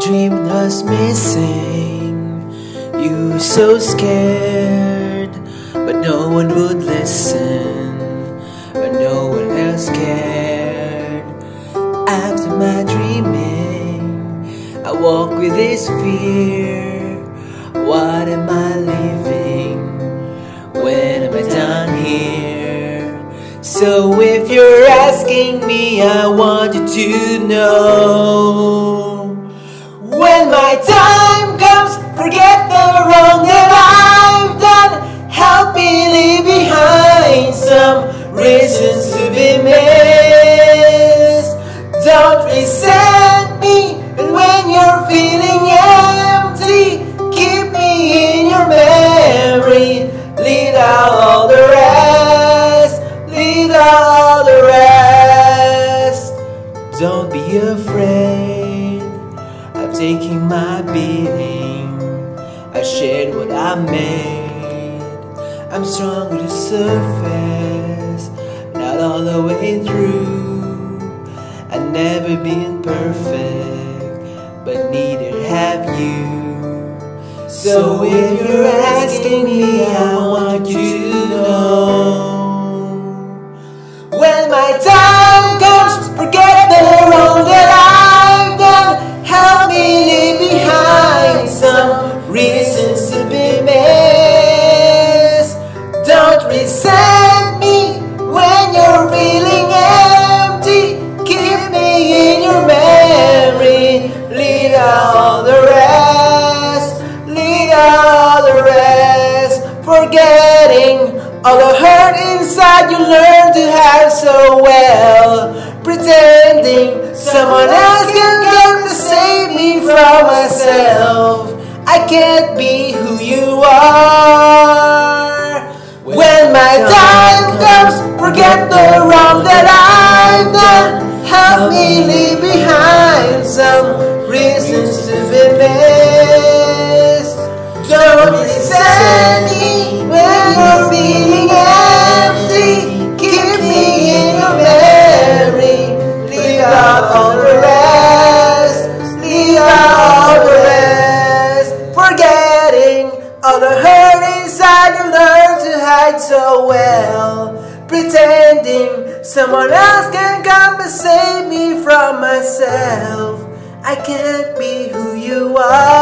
dream was missing. You were so scared, but no one would listen, but no one else cared. After my dreaming, I walk with this fear. What am I living? When am I done here? So if you're asking me, I want you to know, when my time comes, forget the wrong that I've done. Help me leave behind some reasons to be missed. Don't resent me, and when you're feeling empty, keep me in your memory. Leave out all the rest, leave out all the rest. Don't be afraid of taking my beating. I shared what I made. I'm strong to the surface, not all the way through. I've never been perfect, but neither have you. So if you're asking me, I want you to know, when my time comes, forget the wrong that I've done. Help me leave behind some reasons to be missed. Don't resent me when you're feeling empty. Keep me in your memory. Leave out all the rest, leave out all the rest. Forgetting all the hurt inside you learned to have so well. Pretending someone else can come to save me from myself. I can't be who you are. When my time comes, forget the wrong that I've done. Help me leave behind some reasons to be missed. Don't resent me when you're feeling empty. Keep me in your memory. Leave out all the rest, leave out all the rest. Forgetting all the hurt inside you learned to hide so well. Pretending someone else can come and save me from myself. I can't be who you are.